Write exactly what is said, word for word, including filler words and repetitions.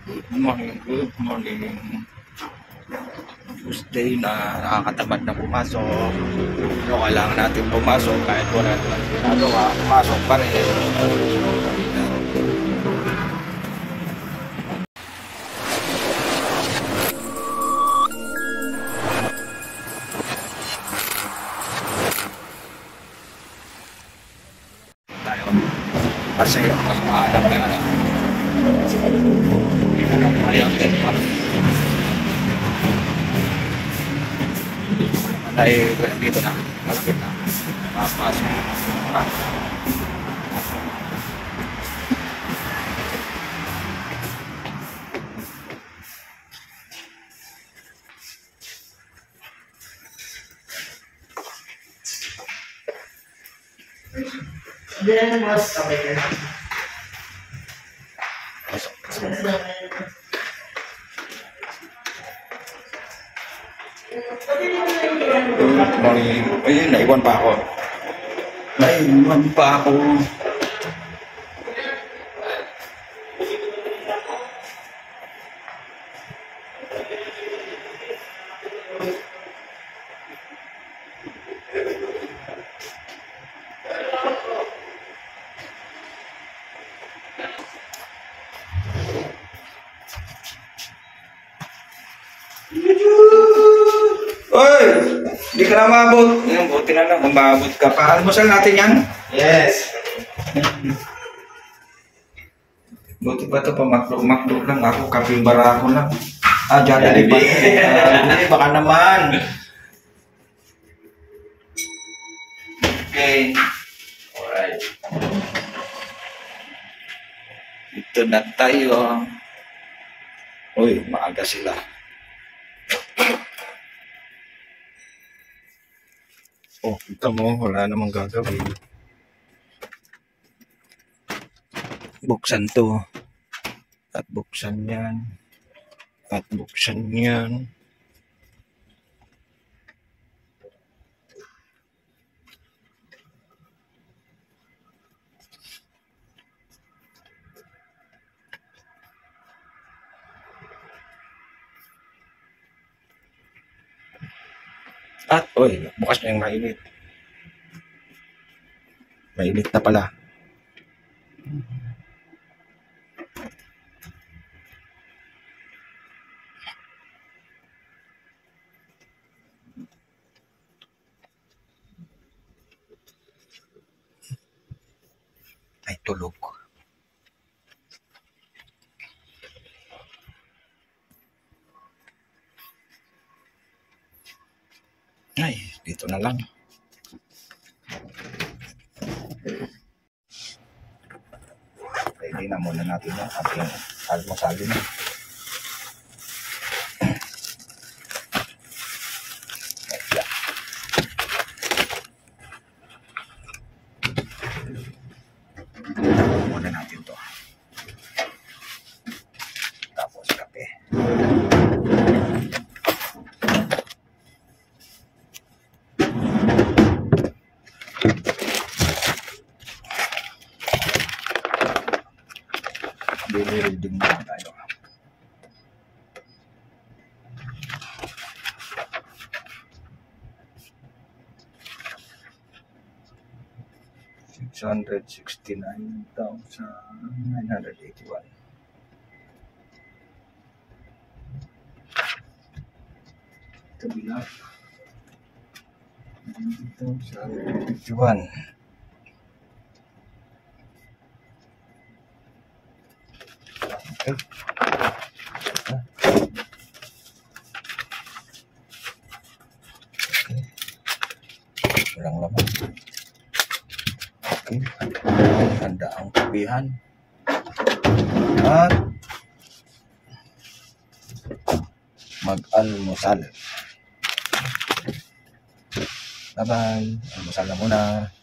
Good morning, good morning. Tuesday na, nakakatamad na pumasok. Pero kailangan natin pumasok kahit wala naman ginagawa. Pumasok pa rin. Tayo. Kasi mas maalam ka na lang. Ayaw din pa. Ay, dito na. Malapit na. Mapasok. Hindi na mas kamay ka. Pasok. Good morning. Ayun, naiwan pa ako. Naiwan pa ako. Oy! Hindi ka na maabot. Yan, buti na lang. Kung maabot ka pa. Almusal natin yan. Yes. Buti pa ito pa makdo-makdo lang. Ako, kapibara ako lang. Ah, Jollibee pa. Jollibee, baka naman. Okay. Alright. Ito na tayo. Uy, maaga sila. Oh, kita mo, wala namang gagawin. Buksan to. At buksan yan. At buksan yan. At, oy, bukas na yung mainit. Mainit na pala. Ay, tulog. Ay, dito na lang. Ready na muna natin yung ating almusalin. Muna natin to. Tapos kape. Building muna tayo. six hundred sixty-nine thousand nine hundred eighty-one. Ito bilang ninety thousand eighty-one. Okay. Ah. Okay. Walang laman. Okay. Handa ang kapihan. At mag-almusal. Bye-bye. Almusal na muna.